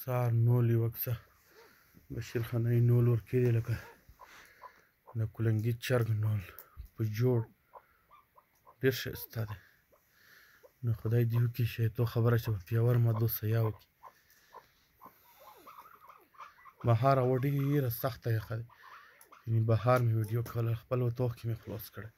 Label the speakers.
Speaker 1: سار نول یې وکړه بشیر خانۍ نول ورکړی دی لکه د کلنګي چرګ نول په جوړ ډېر ښایسته دی نو خدای دې وکړي شیطو خبره چې په پیاور مادو سیا وکړي بهار هوا ډېره سخته یخه دی یعنې بهار مې ویډیو کوله خپل وطوق کې مې خلاص کړی